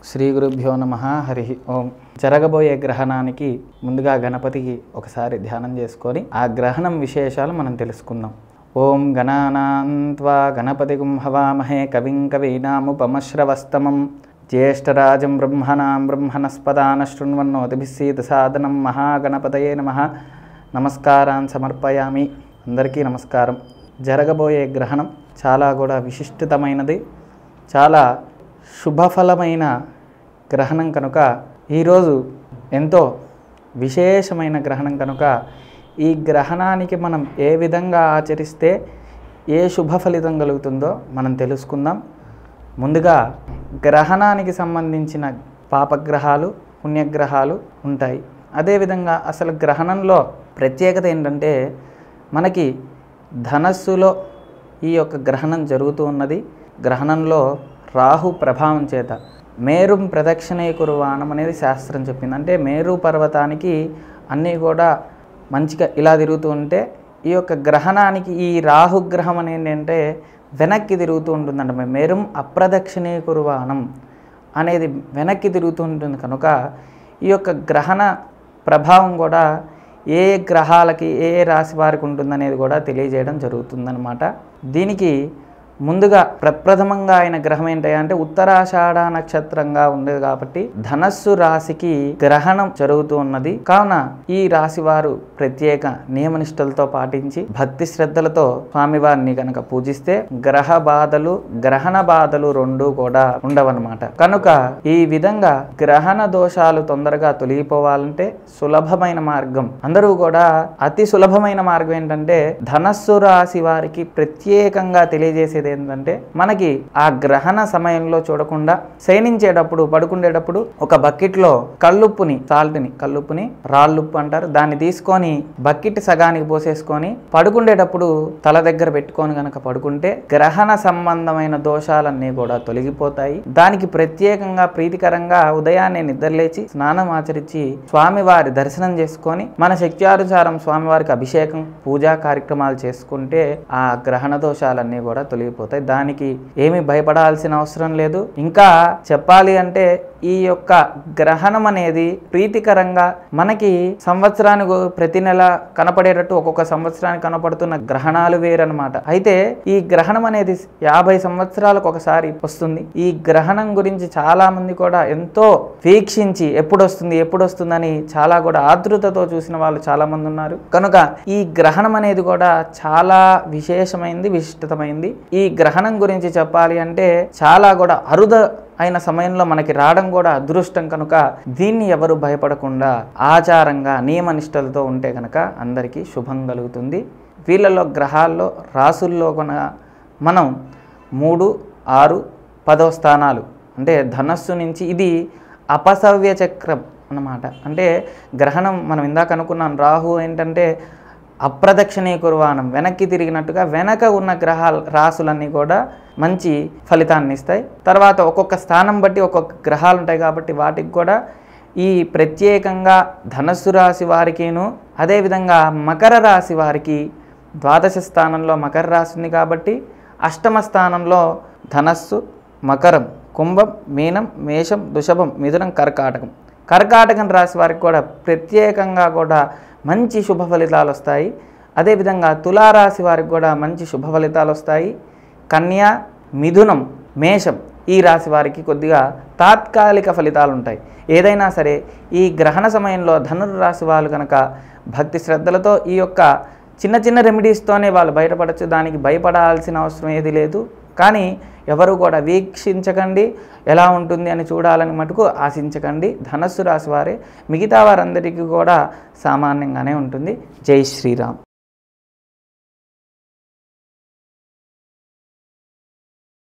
శ్రీ గురుభ్యో నమః. హరి ఓం. జరగబోయే గ్రహణానికి ముందుగా గణపతికి ఒకసారి ధ్యానం చేసుకొని ఆ గ్రహణం విశేషాలు మనం తెలుసుకుందాం. ఓం గణానాం త్వా గణపతిగుం హవామహే కవిం కవీనాముపమశ్రవస్తమం జ్యేష్ఠరాజం బ్రహ్మణాం బ్రహ్మణస్పదాన శృణ్వన్నోతిభిస్సీద సాదనం. మహాగణపతయే నమః. నమస్కారాన్ సమర్పయామి. అందరికీ నమస్కారం. జరగబోయే గ్రహణం చాలా కూడా విశిష్టతమైనది, చాలా శుభఫలమైన గ్రహణం కనుక, ఈరోజు ఎంతో విశేషమైన గ్రహణం కనుక ఈ గ్రహణానికి మనం ఏ విధంగా ఆచరిస్తే ఏ శుభ ఫలితం కలుగుతుందో మనం తెలుసుకుందాం. ముందుగా గ్రహణానికి సంబంధించిన పాపగ్రహాలు, పుణ్యగ్రహాలు ఉంటాయి. అదేవిధంగా అసలు గ్రహణంలో ప్రత్యేకత ఏంటంటే, మనకి ధనస్సులో ఈ యొక్క గ్రహణం జరుగుతూ ఉన్నది. గ్రహణంలో రాహు ప్రభావం చేత మేరుం ప్రదక్షిణే కుర్వాణం అనేది శాస్త్రం చెప్పింది. అంటే మేరు పర్వతానికి అన్నీ కూడా మంచిగా ఇలా తిరుగుతూ ఉంటే, ఈ యొక్క గ్రహణానికి ఈ రాహుగ్రహం అనేది అంటే వెనక్కి తిరుగుతూ ఉంటుందంట. మేరుం అప్రదక్షిణే కుర్వాణం అనేది వెనక్కి తిరుగుతూ ఉంటుంది కనుక ఈ యొక్క గ్రహణ ప్రభావం కూడా ఏ గ్రహాలకి ఏ రాశి వారికి ఉంటుందనేది కూడా తెలియజేయడం జరుగుతుందన్నమాట. దీనికి ముందుగా ప్రప్రథమంగా ఆయన గ్రహం ఏంటంటే ఉత్తరాషాఢ నక్షత్రంగా ఉండేది కాబట్టి ధనస్సు రాశికి గ్రహణం జరుగుతూ ఉన్నది. కావున ఈ రాశి వారు ప్రత్యేక నియమనిష్టలతో పాటించి భక్తి శ్రద్ధలతో స్వామివారిని కనుక పూజిస్తే గ్రహణ బాధలు రెండూ కూడా ఉండవన్నమాట. కనుక ఈ విధంగా గ్రహణ దోషాలు తొందరగా తొలగిపోవాలంటే సులభమైన మార్గం, అందరూ కూడా అతి సులభమైన మార్గం ఏంటంటే ధనస్సు రాశి వారికి ప్రత్యేకంగా తెలియజేసేది ఏంటంటే, మనకి ఆ గ్రహణ సమయంలో చూడకుండా శయనించేటప్పుడు, పడుకుండేటప్పుడు ఒక బకెట్లో కల్లుప్పుని రాళ్ళుప్పు అంటారు, దాన్ని తీసుకొని బకెట్ సగానికి పోసేసుకొని పడుకుండేటప్పుడు తల దగ్గర పెట్టుకొని కనుక పడుకుంటే గ్రహణ సంబంధమైన దోషాలన్నీ కూడా తొలగిపోతాయి. దానికి ప్రత్యేకంగా ప్రీతికరంగా ఉదయాన్నే నిద్రలేచి స్నానం ఆచరించి స్వామివారి దర్శనం చేసుకొని మన శక్త్యానుసారం స్వామివారికి అభిషేకం, పూజా కార్యక్రమాలు చేసుకుంటే ఆ గ్రహణ దోషాలన్నీ కూడా తొలగిపోతాయి. దానికి ఏమీ భయపడాల్సిన అవసరం లేదు. ఇంకా చెప్పాలి అంటే ఈ యొక్క గ్రహణం అనేది ప్రీతికరంగా మనకి సంవత్సరానికి ప్రతి నెల కనపడేటట్టు ఒక్కొక్క సంవత్సరానికి కనపడుతున్న గ్రహణాలు వేరనమాట. అయితే ఈ గ్రహణం అనేది 50 సంవత్సరాలకు ఒకసారి వస్తుంది. ఈ గ్రహణం గురించి చాలా మంది కూడా ఎంతో వీక్షించి ఎప్పుడు వస్తుందని చాలా కూడా ఆతృతతో చూసిన వాళ్ళు చాలా మంది ఉన్నారు. కనుక ఈ గ్రహణం అనేది కూడా చాలా విశేషమైంది, విశిష్టతమైంది. ఈ గ్రహణం గురించి చెప్పాలి అంటే చాలా కూడా అయిన సమయంలో మనకి రావడం కూడా అదృష్టం కనుక దీన్ని ఎవరు భయపడకుండా ఆచారంగా నియమనిష్టలతో ఉంటే కనుక అందరికీ శుభం కలుగుతుంది. వీళ్ళలో గ్రహాల్లో రాసుల్లో మనం 3, 6, 10 స్థానాలు అంటే ధనస్సు నుంచి ఇది అపసవ్య చక్రం అన్నమాట. అంటే గ్రహణం మనం ఇందాక అనుకున్నాం, రాహు ఏంటంటే అప్రదక్షిణే కుర్వాణం, వెనక్కి తిరిగినట్టుగా వెనక ఉన్న రాసులన్నీ కూడా మంచి ఫలితాన్ని ఇస్తాయి. తర్వాత ఒక్కొక్క స్థానం బట్టి ఒక్కొక్క గ్రహాలు ఉంటాయి కాబట్టి వాటికి కూడా ఈ ప్రత్యేకంగా ధనస్సు రాశి వారికిను, అదేవిధంగా మకర రాశి వారికి ద్వాదశ స్థానంలో మకర రాశి ఉంది కాబట్టి అష్టమ స్థానంలో ధనస్సు, మకరం, కుంభం, మీనం, మేషం, వృషభం, మిథునం, కర్కాటకం రాశి వారికి కూడా ప్రత్యేకంగా కూడా మంచి శుభ ఫలితాలు వస్తాయి. అదేవిధంగా తులారాశి వారికి కూడా మంచి శుభ ఫలితాలు వస్తాయి. కన్య, మిథునం, మేషం ఈ రాశి వారికి కొద్దిగా తాత్కాలిక ఫలితాలు ఉంటాయి. ఏదైనా సరే ఈ గ్రహణ సమయంలో ధనుర్రాశి వాళ్ళు కనుక భక్తి శ్రద్ధలతో ఈ యొక్క చిన్న రెమెడీస్తోనే వాళ్ళు బయటపడచ్చు. దానికి భయపడాల్సిన అవసరం ఏది లేదు. కానీ ఎవరు కూడా వీక్షించకండి, ఎలా ఉంటుంది అని చూడాలని మటుకు ఆశించకండి. ధనస్సు రాశి వారే, మిగతా వారందరికీ కూడా సామాన్యంగానే ఉంటుంది. జై శ్రీరామ్.